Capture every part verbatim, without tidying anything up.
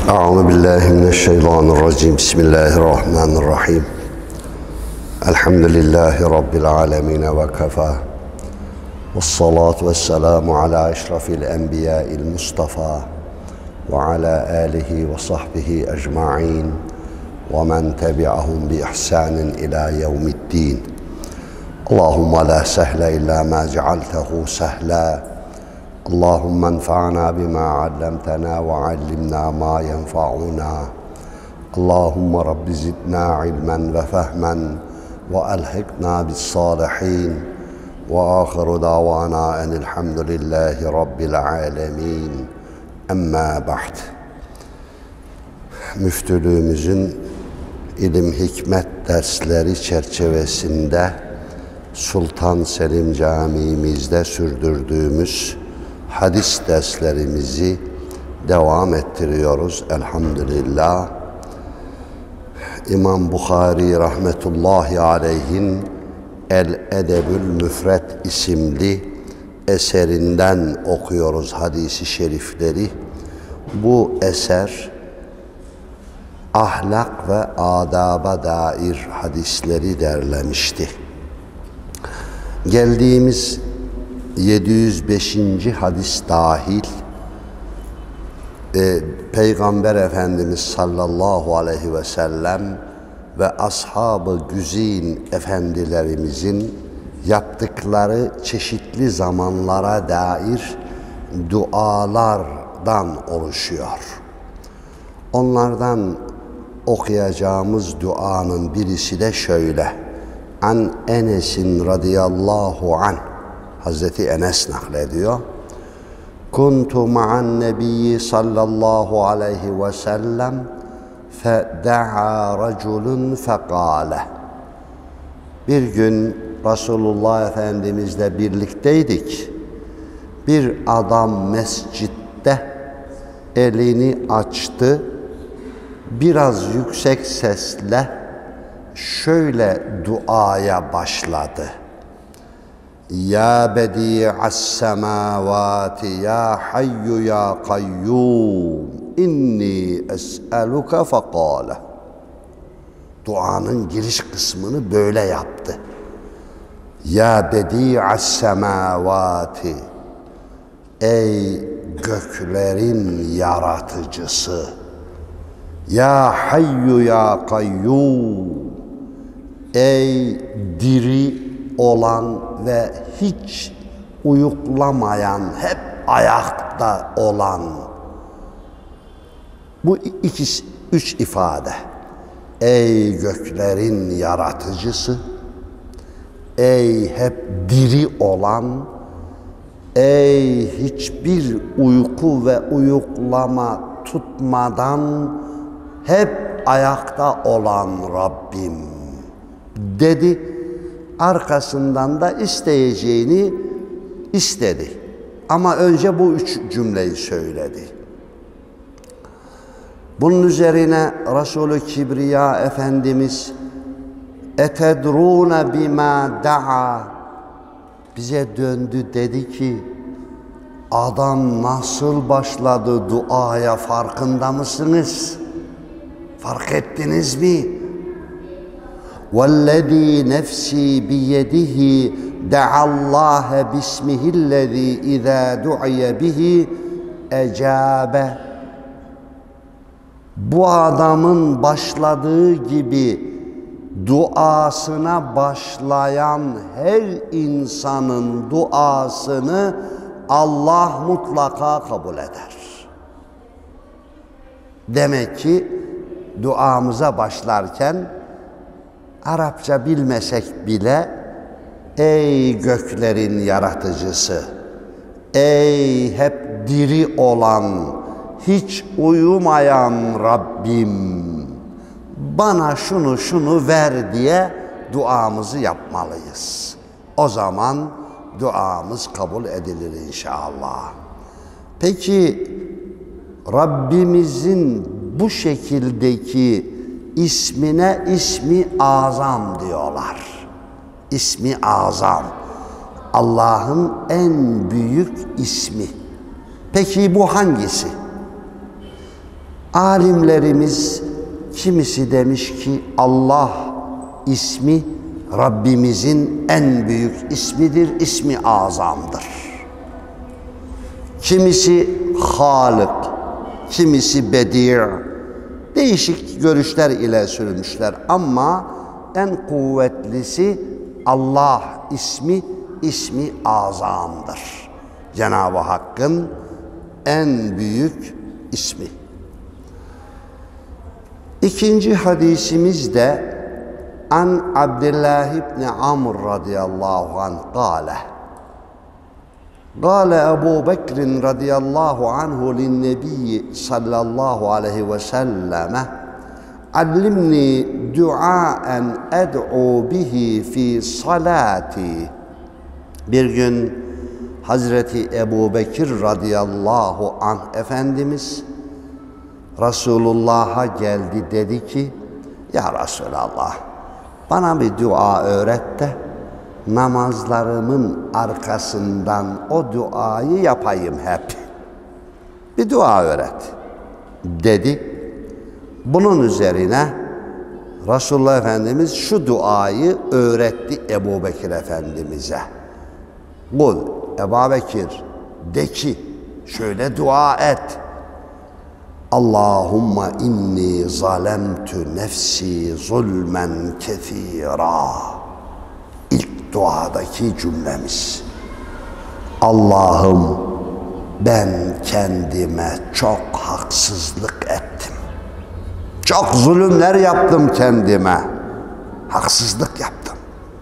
Euzu billahi mineşşeytanirracim. Bismillahirrahmanirrahim. Elhamdülillahi rabbil alamin ve kafa. Vessalatu vesselamu ala eşrafil enbiya'il mustafa ve ala alihi ve sahbihi ecmaîn ve men tebi'ahum bi ihsanin ila yevmiddin. Allahumme la sehle illa ma cealtehu sehla. Allahümme enfa'na bima allamtana ve allimna ma yenfa'una. Allahümme Rabbi zidna ilmen ve fehmen ve elhikna bis salihin. Ve ahiru davana enilhamdülillahi rabbil alemin. Emma ba'd. Müftülüğümüzün ilim hikmet dersleri çerçevesinde Sultan Selim Camii'mizde sürdürdüğümüz hadis derslerimizi devam ettiriyoruz elhamdülillah. İmam Bukhari rahmetullahi aleyhin El-Edebül Müfret isimli eserinden okuyoruz hadisi şerifleri. Bu eser ahlak ve adaba dair hadisleri derlemişti. Geldiğimiz yedi yüz beşinci hadis dahil e, Peygamber Efendimiz sallallahu aleyhi ve sellem ve ashab-ı güzin efendilerimizin yaptıkları çeşitli zamanlara dair dualardan oluşuyor. Onlardan okuyacağımız duanın birisi de şöyle. An Enes'in radıyallahu anh, Hazreti Enes naklediyor. Kuntu ma'an nebiyyi sallallahu aleyhi ve sellem feda'a raculun fekale. Bir gün Resulullah Efendimizle birlikteydik. Bir adam mescitte elini açtı. Biraz yüksek sesle şöyle duaya başladı. Ya bedi'as semavati ya hayyu ya kayyum inni es'eluke fekale. Duanın giriş kısmını böyle yaptı. Ya bedi'as semavati, ey göklerin yaratıcısı, ya hayyu ya kayyum, ey diri olan ve hiç uyuklamayan, hep ayakta olan. Bu iki, üç ifade. Ey göklerin yaratıcısı, ey hep diri olan, ey hiçbir uyku ve uyuklama tutmadan hep ayakta olan Rabbim dedi. Arkasından da isteyeceğini istedi. Ama önce bu üç cümleyi söyledi. Bunun üzerine Resulü Kibriya Efendimiz etedrûne bimâ da'a, bize döndü dedi ki, adam nasıl başladı duaya, farkında mısınız? Fark ettiniz mi? وَالَّذ۪ي نَفْسِي بِيَدِهِ دَعَ اللّٰهَ بِاسْمِهِ الَّذ۪ي اِذَا دُعِيَ بِهِ اَجَابَ. Bu adamın başladığı gibi duasına başlayan her insanın duasını Allah mutlaka kabul eder. Demek ki duamıza başlarken Arapça bilmesek bile ey göklerin yaratıcısı, ey hep diri olan, hiç uyumayan Rabbim, bana şunu şunu ver diye duamızı yapmalıyız. O zaman duamız kabul edilir inşallah. Peki Rabbimizin bu şekildeki İsmine ismi azam diyorlar. İsmi azam. Allah'ın en büyük ismi. Peki bu hangisi? Alimlerimiz kimisi demiş ki Allah ismi Rabbimizin en büyük ismidir, ismi azamdır. Kimisi Halik, kimisi Bedi', değişik görüşler ile sürmüşler ama en kuvvetlisi Allah ismi, ismi azamdır. Cenab-ı Hakk'ın en büyük ismi. İkinci hadisimiz de an Abdullah ibn Amr radıyallahu anh kâle kâle Ebu Bekr radıyallahu anhu linnebiyyi sallallahu aleyhi ve selleme allimni duaen ed'u bihi fi salati. Bir gün Hazreti Ebu Bekir radıyallahu anh Efendimiz Resulullah'a geldi, dedi ki ya Resulallah bana bir dua öğret de namazlarımın arkasından o duayı yapayım hep. Bir dua öğret dedi. Bunun üzerine Resulullah Efendimiz şu duayı öğretti Ebu Bekir Efendimiz'e. Kul Ebu Bekir de ki şöyle dua et. Allahümme inni zalemtu nefsi zulmen kethira. İlk duadaki cümlemiz. Allah'ım ben kendime çok haksızlık ettim. Çok zulümler yaptım kendime. Haksızlık yaptım.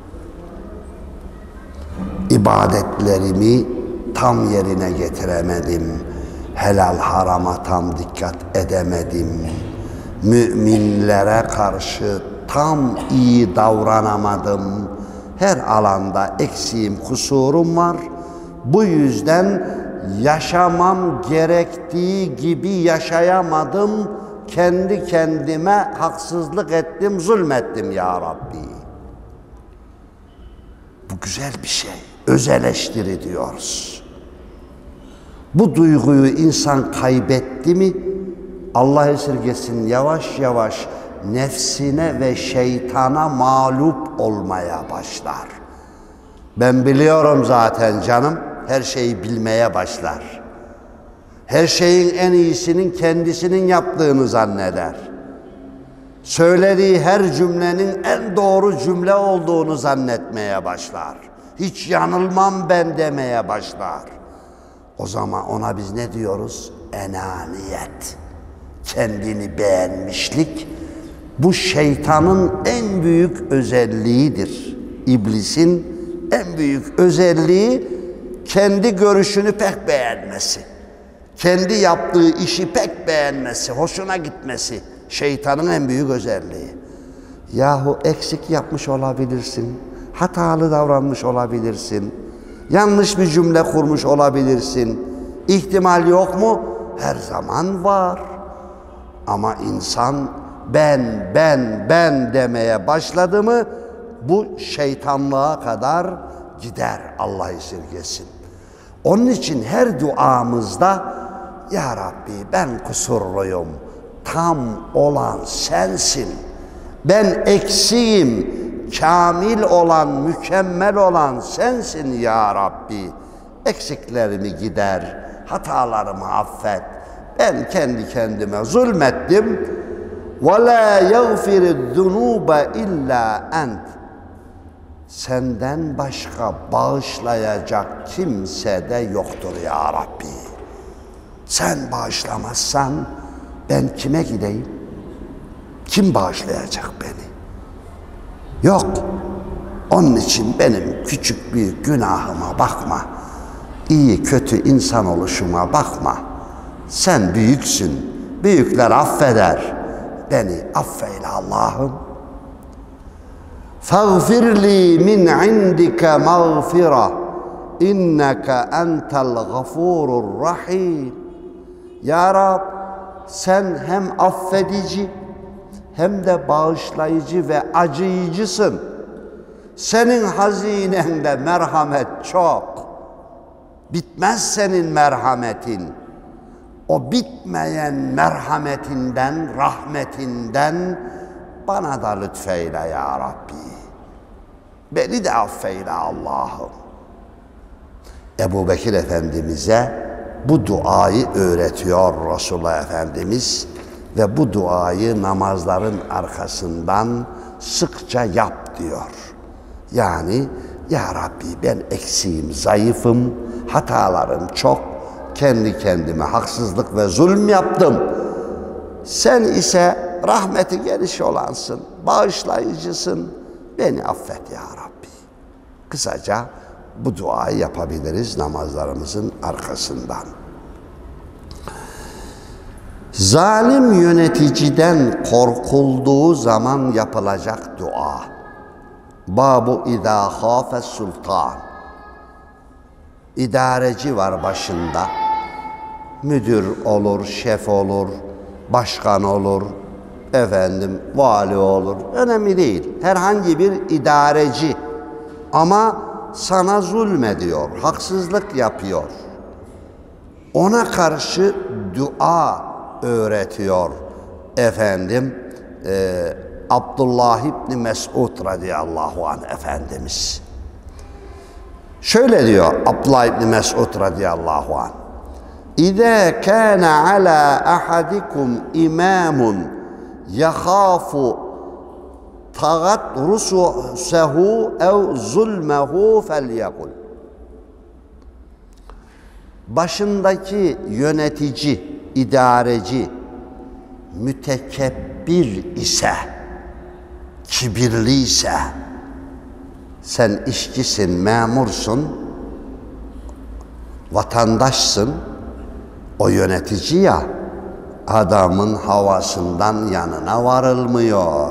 İbadetlerimi tam yerine getiremedim. Helal harama tam dikkat edemedim. Müminlere karşı tam iyi davranamadım. Her alanda eksiğim, kusurum var. Bu yüzden yaşamam gerektiği gibi yaşayamadım. Kendi kendime haksızlık ettim, zulmettim ya Rabbi. Bu güzel bir şey. Öz eleştiri diyoruz. Bu duyguyu insan kaybetti mi, Allah esirgesin, yavaş yavaş nefsine ve şeytana mağlup olmaya başlar. Ben biliyorum zaten canım, her şeyi bilmeye başlar. Her şeyin en iyisinin kendisinin yaptığını zanneder. Söylediği her cümlenin en doğru cümle olduğunu zannetmeye başlar. Hiç yanılmam ben demeye başlar. O zaman ona biz ne diyoruz? Enaniyet. Kendini beğenmişlik. Bu şeytanın en büyük özelliğidir. İblisin en büyük özelliği kendi görüşünü pek beğenmesi. Kendi yaptığı işi pek beğenmesi, hoşuna gitmesi. Şeytanın en büyük özelliği. Yahu eksik yapmış olabilirsin. Hatalı davranmış olabilirsin. Yanlış bir cümle kurmuş olabilirsin. İhtimal yok mu? Her zaman var. Ama insan ben, ben, ben demeye başladı mı bu şeytanlığa kadar gider, Allah esirgesin. Onun için her duamızda ya Rabbi ben kusurluyum, tam olan sensin. Ben eksiğim, kamil olan, mükemmel olan sensin ya Rabbi. Eksiklerimi gider, hatalarımı affet. Ben kendi kendime zulmettim. وَلَا يَغْفِرِ الذُّنُوبَ اِلَّا اَنْتِ. Senden başka bağışlayacak kimse de yoktur ya Rabbi. Sen bağışlamazsan ben kime gideyim? Kim bağışlayacak beni? Yok. Onun için benim küçük bir günahıma bakma. İyi kötü insan oluşuma bakma. Sen büyüksün. Büyükler affeder. Beni affeyle Allah'ım. فَاغْفِرْ لِي مِنْ عِنْدِكَ مَغْفِرَةً اِنَّكَ اَنْتَ الْغَفُورُ الرَّحِيمُ. Ya Rab, sen hem affedici hem de bağışlayıcı ve acıyıcısın. Senin hazinende merhamet çok. Bitmez senin merhametin. o bitmeyen merhametinden, rahmetinden bana da lütfeyle ya Rabbi. Beni de affeyle Allah'ım. Ebu Bekir Efendimiz'e bu duayı öğretiyor Resulullah Efendimiz ve bu duayı namazların arkasından sıkça yap diyor. Yani ya Rabbi ben eksiğim, zayıfım, hatalarım çok, kendi kendime haksızlık ve zulüm yaptım. Sen ise rahmeti geniş olansın, bağışlayıcısın, beni affet ya Rabbi. Kısaca bu duayı yapabiliriz namazlarımızın arkasından. Zalim yöneticiden korkulduğu zaman yapılacak dua. Babu idâ khâfes sultan. İdareci var başında. Müdür olur, şef olur, başkan olur, efendim vali olur. Önemli değil. Herhangi bir idareci ama sana zulmediyor, haksızlık yapıyor. Ona karşı dua öğretiyor efendim e, Abdullah İbni Mes'ud radıyallahu anh Efendimiz. Şöyle diyor Abdullah İbni Mes'ud radıyallahu anh. İzâ kâne alâ ahadikum imâmun yahâfu tagat rususehu ev zulmehu felyekul. Başındaki yönetici, idareci mütekebbir ise, kibirli ise, sen işçisin, memursun, vatandaşsın, o yönetici ya, adamın havasından yanına varılmıyor.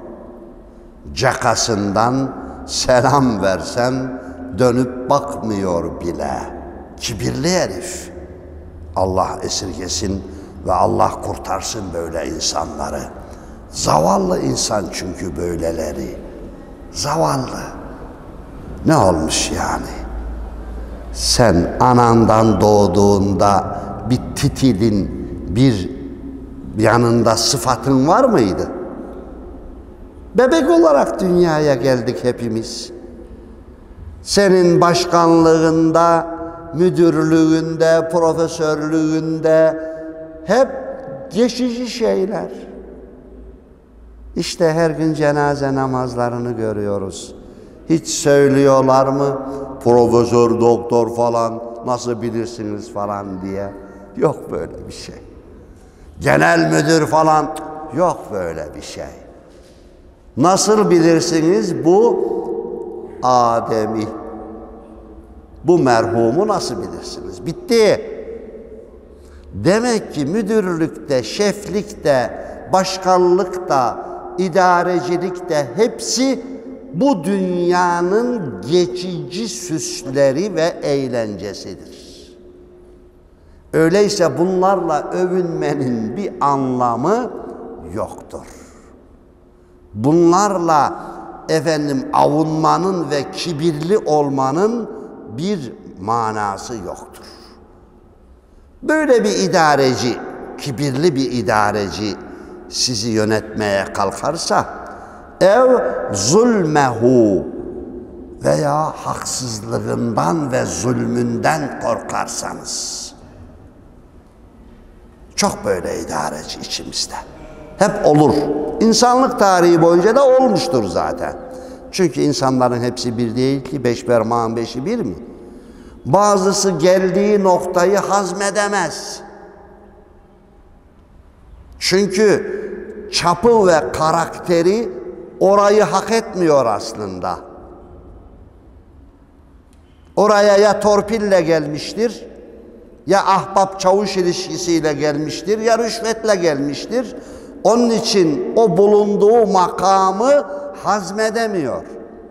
Cakasından selam versen dönüp bakmıyor bile. Kibirli herif. Allah esirgesin ve Allah kurtarsın böyle insanları. Zavallı insan çünkü böyleleri. Zavallı. Ne olmuş yani? Sen anandan doğduğunda bir titilin, bir yanında sıfatın var mıydı? Bebek olarak dünyaya geldik hepimiz. Senin başkanlığında, müdürlüğünde, profesörlüğünde hep geçici şeyler. İşte her gün cenaze namazlarını görüyoruz. Hiç söylüyorlar mı? Profesör, doktor falan nasıl bilirsiniz falan diye. Yok böyle bir şey. Genel müdür falan yok böyle bir şey. Nasıl bilirsiniz bu Adem'i? Bu merhumu nasıl bilirsiniz? Bitti. Demek ki müdürlükte, şeflikte, başkanlıkta, idarecilikte hepsi bu dünyanın geçici süsleri ve eğlencesidir. Öyleyse bunlarla övünmenin bir anlamı yoktur. Bunlarla efendim avunmanın ve kibirli olmanın bir manası yoktur. Böyle bir idareci, kibirli bir idareci sizi yönetmeye kalkarsa ev zulmehu veya haksızlığından ve zulmünden korkarsanız, çok böyle idareci içimizde. Hep olur. İnsanlık tarihi boyunca da olmuştur zaten. Çünkü insanların hepsi bir değil ki, beş parmağın beşi bir mi? Bazısı geldiği noktayı hazmedemez. Çünkü çapı ve karakteri orayı hak etmiyor aslında. Oraya ya torpille gelmiştir, ya ahbap çavuş ilişkisiyle gelmiştir, ya rüşvetle gelmiştir. Onun için o bulunduğu makamı hazmedemiyor.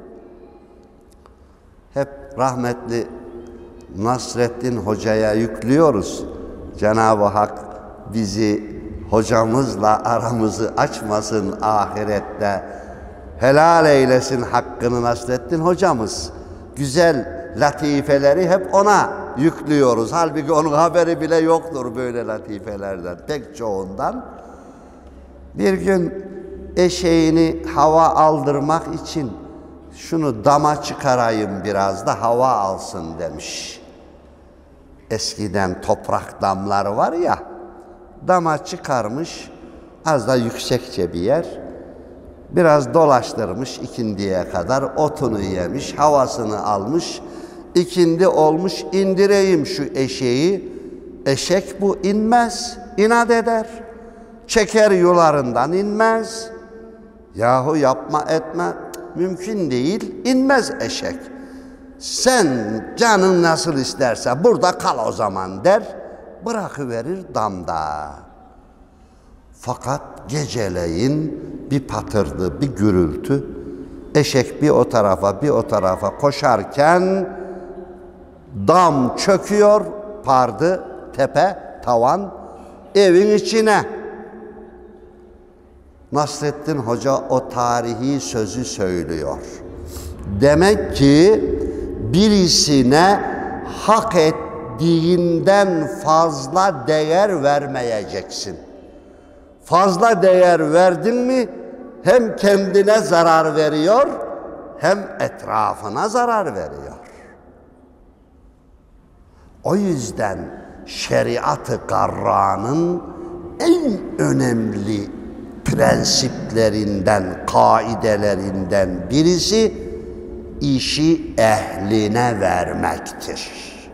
Hep rahmetli Nasreddin Hoca'ya yüklüyoruz. Cenab-ı Hak bizi hocamızla aramızı açmasın ahirette. Helal eylesin hakkını Nasreddin hocamız. Güzel latifeleri hep ona yüklüyoruz. Halbuki onun haberi bile yoktur böyle latifelerden, pek çoğundan. Bir gün eşeğini hava aldırmak için şunu dama çıkarayım biraz da hava alsın demiş. Eskiden toprak damlar var ya, dama çıkarmış, az da yüksekçe bir yer. Biraz dolaştırmış ikindiye kadar, otunu yemiş, havasını almış. İkindi olmuş, indireyim şu eşeği. Eşek bu inmez, inat eder. Çeker yularından inmez. Yahu yapma etme, mümkün değil, inmez eşek. Sen canın nasıl isterse burada kal o zaman der, bırakıverir damda. Fakat geceleyin bir patırdı, bir gürültü. Eşek bir o tarafa, bir o tarafa koşarken dam çöküyor, pardı, tepe, tavan, evin içine. Nasrettin Hoca o tarihi sözü söylüyor. Demek ki birisine hak ettiğinden fazla değer vermeyeceksin. Fazla değer verdin mi hem kendine zarar veriyor hem etrafına zarar veriyor. O yüzden şeriat-ı garra'nın en önemli prensiplerinden, kaidelerinden birisi işi ehline vermektir.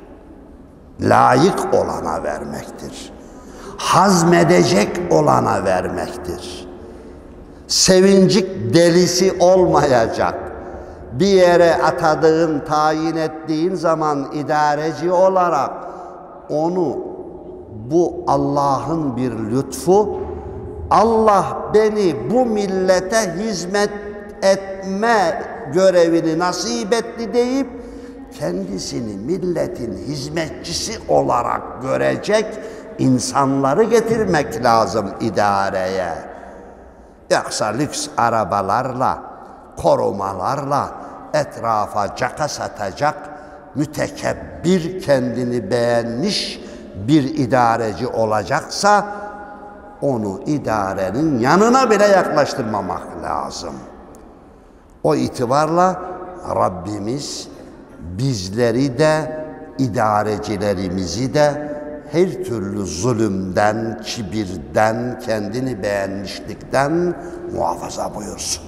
Layık olana vermektir. Hazmedecek olana vermektir. Sevincik delisi olmayacak. Bir yere atadığın, tayin ettiğin zaman idareci olarak onu, bu Allah'ın bir lütfu, Allah beni bu millete hizmet etme görevini nasip etti deyip kendisini milletin hizmetçisi olarak görecek insanları getirmek lazım idareye. Yoksa lüks arabalarla, korumalarla etrafa caka satacak mütekebbir, kendini beğenmiş bir idareci olacaksa onu idarenin yanına bile yaklaştırmamak lazım. O itibarla Rabbimiz bizleri de idarecilerimizi de her türlü zulümden, kibirden, kendini beğenmişlikten muhafaza buyursun.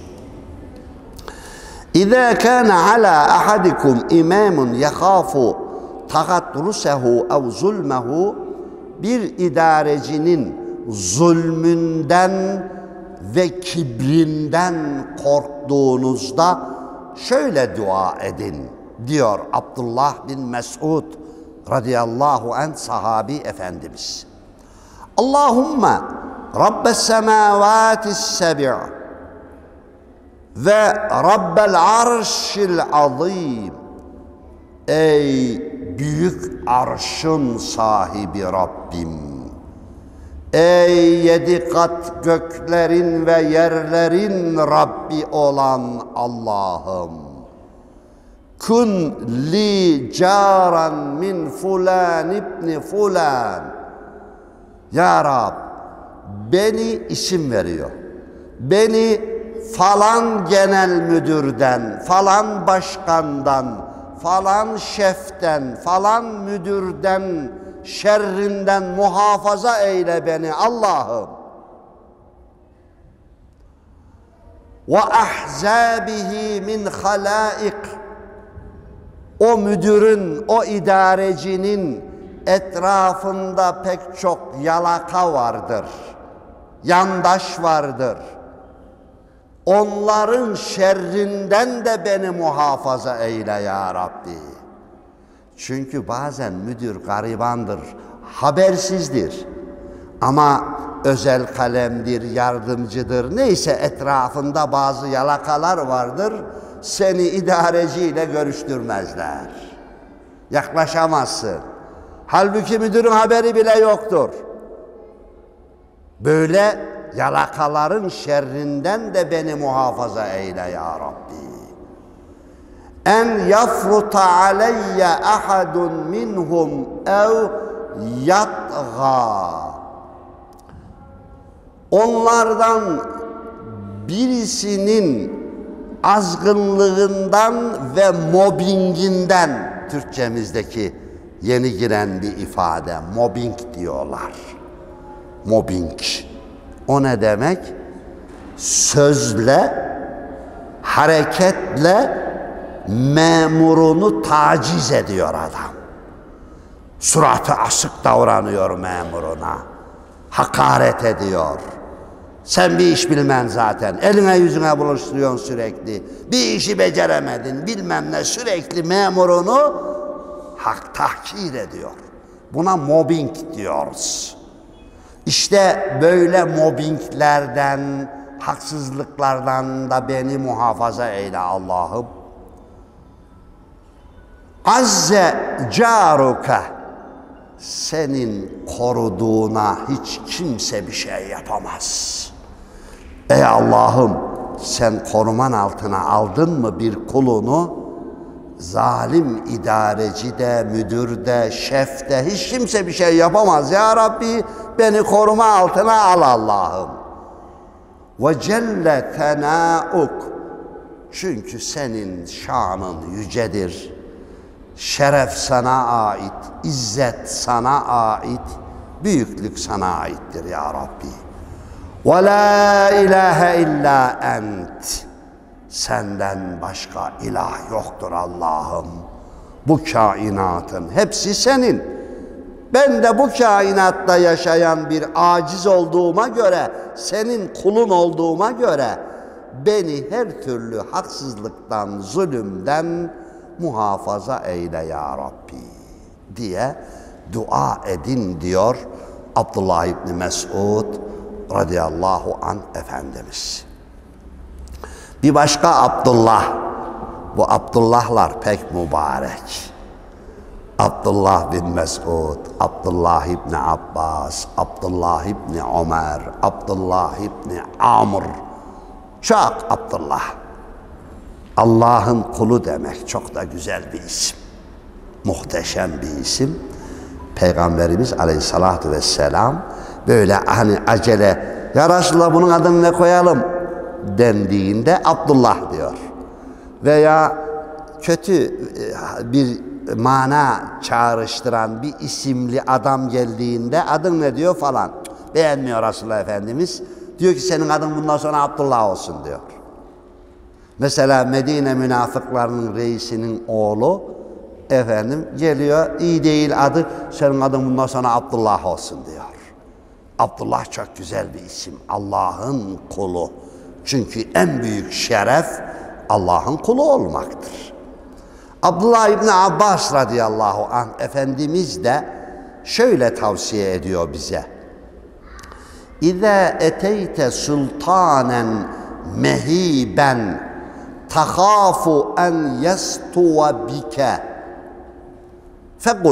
İzâ kâne alâ ahadikum imâmun yehâfu tagatrusehu ev zulmehu, bir idarecinin zulmünden ve kibrinden korktuğunuzda şöyle dua edin diyor Abdullah bin Mes'ud radıyallahu anh sahabi efendimiz. Allahümme Rabbes semâvâtis sebi' ve Rabbel arşil azîm. Ey büyük arşın sahibi Rabbim. Ey yedi kat göklerin ve yerlerin Rabbi olan Allah'ım. Kun li caran min fulan ibni fulan. Ya Rab, beni isim veriyor. Beni falan genel müdürden, falan başkandan, falan şeften, falan müdürden, şerrinden muhafaza eyle beni Allah'ım. Ve ahzabihi min halaik. O müdürün, o idarecinin etrafında pek çok yalaka vardır. Yandaş vardır. Onların şerrinden de beni muhafaza eyle ya Rabbi. Çünkü bazen müdür garibandır, habersizdir. Ama özel kalemdir, yardımcıdır. Neyse etrafında bazı yalakalar vardır. Seni idareciyle görüştürmezler. Yaklaşamazsın. Halbuki müdürün haberi bile yoktur. Böyle yalakaların şerrinden de beni muhafaza eyle ya Rabbi. en yafruta aleyye ahadun minhum ev yatgâ. Onlardan birisinin azgınlığından ve mobbinginden, Türkçemizdeki yeni giren bir ifade, mobbing diyorlar. Mobbing. O ne demek? Sözle, hareketle memurunu taciz ediyor adam. Suratı asık davranıyor memuruna. Hakaret ediyor. Sen bir iş bilmen zaten. Eline yüzüne bulaştırıyorsun sürekli. Bir işi beceremedin bilmem ne, sürekli memurunu hak tahkir ediyor. Buna mobbing diyoruz. İşte böyle mobbinglerden, haksızlıklardan da beni muhafaza eyle Allah'ım. Azze caruka, senin koruduğuna hiç kimse bir şey yapamaz. Ey Allah'ım, sen koruman altına aldın mı bir kulunu, zalim idareci de, müdür de, şef de hiç kimse bir şey yapamaz. Ya Rabbi, beni koruma altına al Allah'ım. Ve celle tenâuk, çünkü senin şanın yücedir. Şeref sana ait, izzet sana ait, büyüklük sana aittir ya Rabbi. Ve la ilahe illa ent, senden başka ilah yoktur Allah'ım. Bu kainatın hepsi senin. Ben de bu kainatta yaşayan bir aciz olduğuma göre, senin kulun olduğuma göre beni her türlü haksızlıktan, zulümden muhafaza eyle ya Rabbi diye dua edin diyor Abdullah İbni Mesud radıyallahu anh Efendimiz. Bir başka Abdullah, bu Abdullahlar pek mübarek. Abdullah bin Mesud, Abdullah İbni Abbas, Abdullah İbni Ömer, Abdullah İbni Amr, çok Abdullah. Allah'ın kulu demek çok da güzel bir isim. Muhteşem bir isim. Peygamberimiz aleyhissalatü vesselam böyle hani acele, ya Resulallah bunun adını ne koyalım dendiğinde Abdullah diyor. Veya kötü bir mana çağrıştıran bir isimli adam geldiğinde adın ne diyor falan. Beğenmiyor Resulullah Efendimiz. Diyor ki senin adın bundan sonra Abdullah olsun diyor. Mesela Medine münafıklarının reisinin oğlu efendim geliyor, iyi değil adı, senin adın bundan sonra Abdullah olsun diyor. Abdullah çok güzel bir isim. Allah'ın kulu. Çünkü en büyük şeref Allah'ın kulu olmaktır. Abdullah İbni Abbas radıyallahu anh Efendimiz de şöyle tavsiye ediyor bize. İza eteyte sultanen mehiben tahafu en yestuva bike fekul,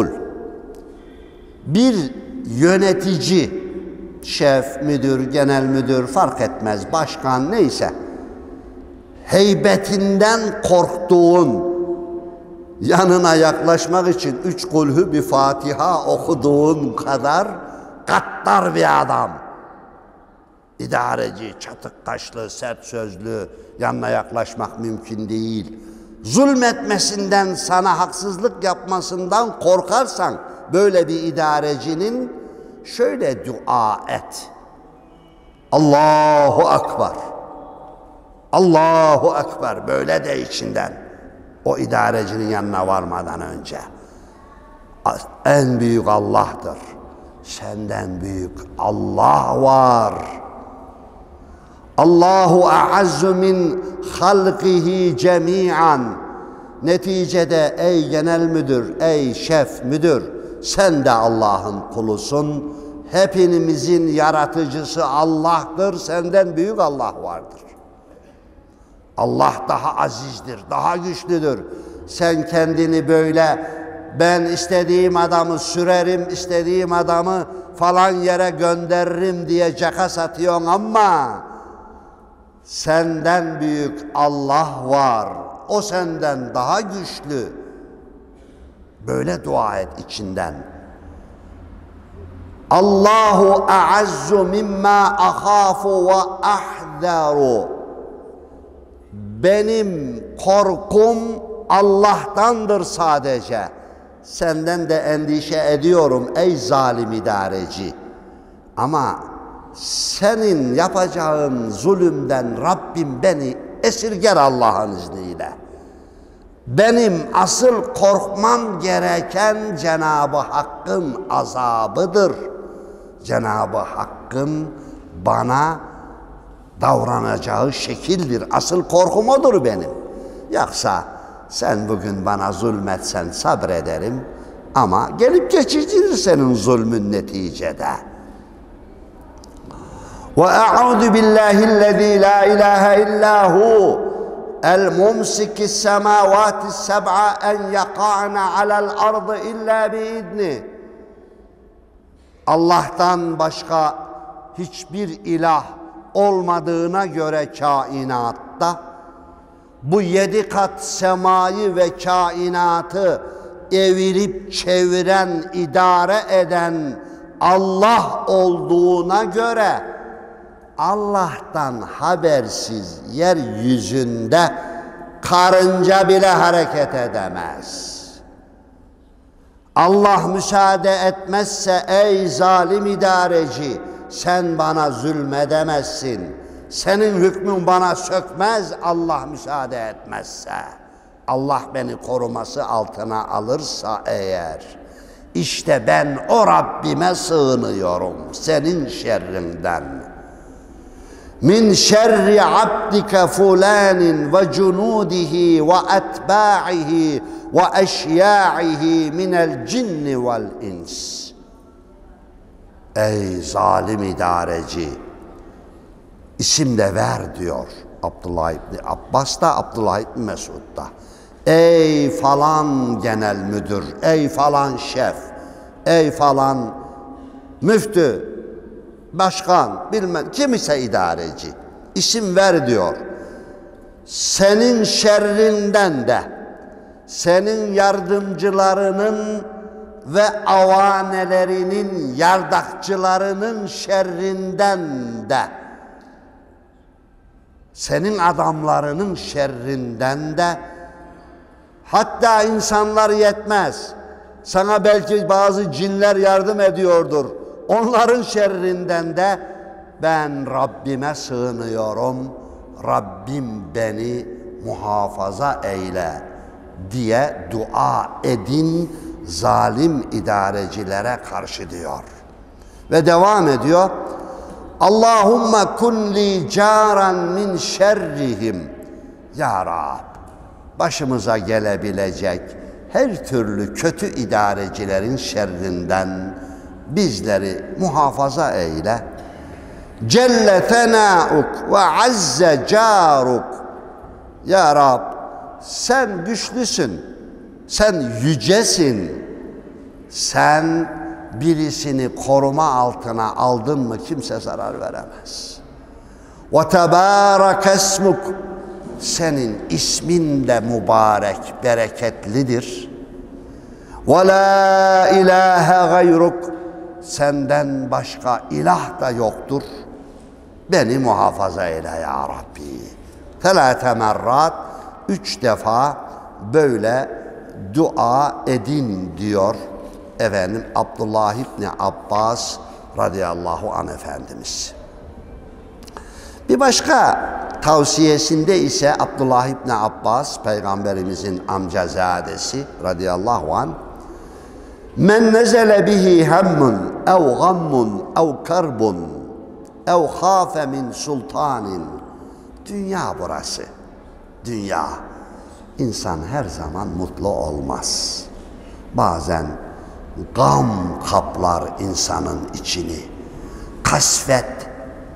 bir yönetici, şef, müdür, genel müdür fark etmez, başkan neyse, heybetinden korktuğun, yanına yaklaşmak için üç kulhü bir Fatiha okuduğun kadar gaddar bir adam. İdareci, çatık kaşlı, sert sözlü, yanına yaklaşmak mümkün değil. Zulmetmesinden, sana haksızlık yapmasından korkarsan böyle bir idarecinin şöyle dua et. Allahu Ekber. Allahu Ekber. Böyle de içinden. O idarecinin yanına varmadan önce. En büyük Allah'tır. Senden büyük Allah var. Allahu a'azzu min halqihi cemi'an. Neticede ey genel müdür, ey şef, müdür, sen de Allah'ın kulusun. Hepimizin yaratıcısı Allah'tır. Senden büyük Allah vardır. Allah daha azizdir, daha güçlüdür. Sen kendini böyle, ben istediğim adamı sürerim, istediğim adamı falan yere gönderirim diye caka satıyorsun ama senden büyük Allah var. O senden daha güçlü. Böyle dua et içinden. Allahu a'azzu mimma ahafu ve ahzaru. Benim korkum Allah'tandır sadece. Senden de endişe ediyorum ey zalim idareci. Ama senin yapacağın zulümden Rabbim beni esirger Allah'ın izniyle. Benim asıl korkmam gereken Cenab-ı Hakk'ın azabıdır. Cenab-ı Hakk'ın bana davranacağı şekildir. Asıl korkum odur benim. Yoksa sen bugün bana zulmetsen sabrederim ama gelip geçicidir senin zulmün neticede. Ve a'udhu billahillezî la ilahe illâhu el-mumsikis semâvâtis seb'a en yaka'ne alel ardı illa biizni. Allah'tan başka hiçbir ilah olmadığına göre kainatta bu yedi kat semayı ve kainatı evirip çeviren, idare eden Allah olduğuna göre Allah'tan habersiz yeryüzünde karınca bile hareket edemez. Allah müsaade etmezse ey zalim idareci, sen bana zulmedemezsin. Senin hükmün bana sökmez Allah müsaade etmezse. Allah beni koruması altına alırsa eğer, işte ben o Rabbime sığınıyorum senin şerrinden. Min şerri abdike fulanin ve cunudihi ve etba'ihi ve eşya'ihi minel cinni vel ins. Ey zalim idareci, isim de ver diyor Abdullah İbni Abbas da, Abdullah İbni Mesud da. Ey falan genel müdür, ey falan şef, ey falan müftü, başkan, bilmem kim ise idareci, isim ver diyor. Senin şerrinden de, senin yardımcılarının ve avanelerinin, yardakçılarının şerrinden de, senin adamlarının şerrinden de, hatta insanlar yetmez, sana belki bazı cinler yardım ediyordur, onların şerrinden de ben Rabbime sığınıyorum, Rabbim beni muhafaza eyle diye dua edin zalim idarecilere karşı diyor. Ve devam ediyor. Allahümme kun li caran min şerrihim. Ya Rab, başımıza gelebilecek her türlü kötü idarecilerin şerrinden bizleri muhafaza eyle. Celle tenâuk ve azze caruk. Ya Rab, sen güçlüsün, sen yücesin, sen birisini koruma altına aldın mı kimse zarar veremez. Ve tebârek esmuk, senin ismin de mübarek, bereketlidir. Ve la ilahe gayruk, senden başka ilah da yoktur. Beni muhafaza eyle ya Rabbi. Telâte merrat, üç defa böyle dua edin diyor efendim Abdullah İbni Abbas radıyallahu anh Efendimiz. Bir başka tavsiyesinde ise Abdullah İbni Abbas, Peygamberimizin amcazadesi radıyallahu anh, men nezele bihi hemmun ev gammun ev karbun ev khafe min sultanin. Dünya burası. Dünya. İnsan her zaman mutlu olmaz. Bazen gam kaplar insanın içini. Kasvet,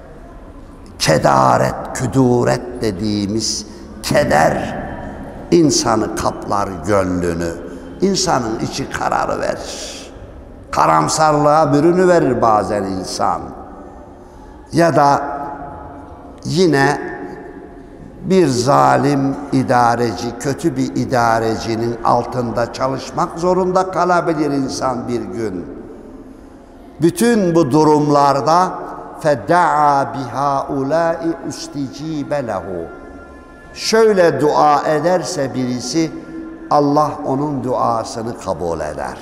kedaret, küduret dediğimiz keder insanı kaplar gönlünü. İnsanın içi kararıverir. Karamsarlığa bürünüverir bazen insan. Ya da yine bir zalim idareci, kötü bir idarecinin altında çalışmak zorunda kalabilir insan bir gün. Bütün bu durumlarda فَدَعَا بِهَاُولَٰئِ اُسْتِجِيبَ لَهُ. Şöyle dua ederse birisi, Allah onun duasını kabul eder.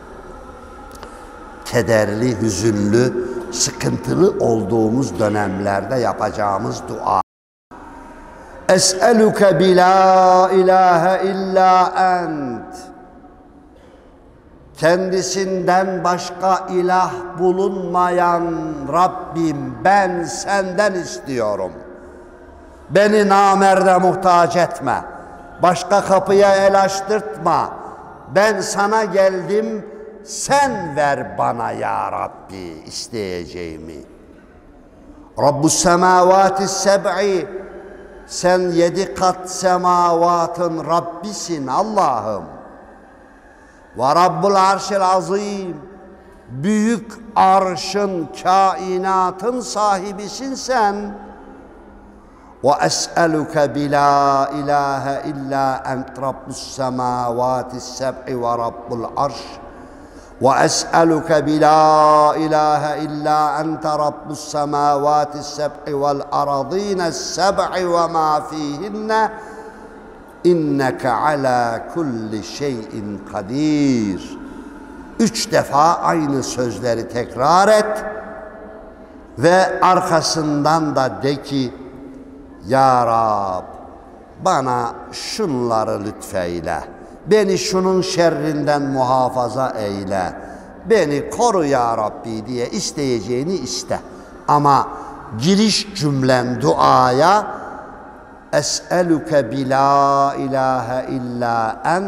Kederli, hüzünlü, sıkıntılı olduğumuz dönemlerde yapacağımız dua. Es'eluke bila ilahe illa ent. Kendisinden başka ilah bulunmayan Rabbim, ben senden istiyorum. Beni namerde muhtaç etme. Başka kapıya el açtırtma. Ben sana geldim, sen ver bana ya Rabbi isteyeceğimi. Rabbus semavati seb'i, sen yedi kat semavatın Rabbisin Allah'ım. Ve Rabbul arşil azim, büyük arşın, kainatın sahibisin sen. Ve es'eluke bila ilahe illa ent Rabbus semavati seb'i ve Rabbul arş. Ve es'eluke bila ilahe illa ente Rabbus semavati seb'i vel aradine seb'i ve ma fihinne. İnneke ala kulli şeyin kadir. Üç defa aynı sözleri tekrar et ve arkasından da de ki, Ya Rab, bana şunları lütfeyle, beni şunun şerrinden muhafaza eyle, beni koru ya Rabbi diye isteyeceğini iste. Ama giriş cümlen duaya, Es'eluke bila ilahe illa ent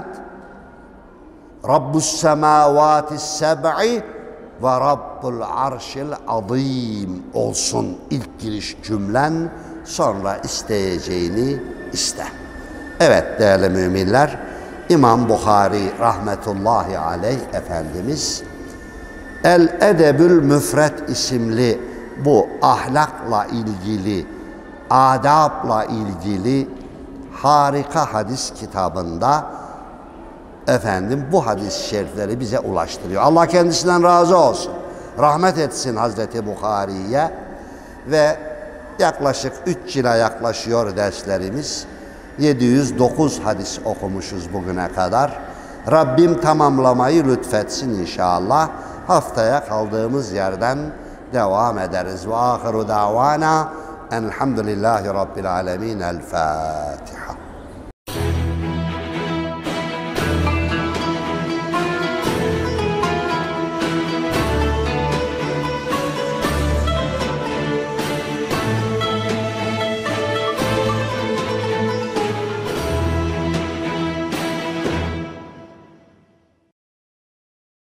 Rabbus semavati seb'i ve Rabbul arşil azim olsun ilk giriş cümlen, sonra isteyeceğini iste. Evet değerli müminler, İmam Buhari rahmetullahi aleyh Efendimiz El Edebül Müfret isimli bu ahlakla ilgili, adabla ilgili harika hadis kitabında efendim bu hadis-i şerifleri bize ulaştırıyor. Allah kendisinden razı olsun. Rahmet etsin Hazreti Buhari'ye ve yaklaşık üç yıla yaklaşıyor derslerimiz. yedi yüz dokuz hadis okumuşuz bugüne kadar. Rabbim tamamlamayı lütfetsin inşallah. Haftaya kaldığımız yerden devam ederiz. Ve ahiru davana elhamdülillahi rabbil alemin. El Fatiha.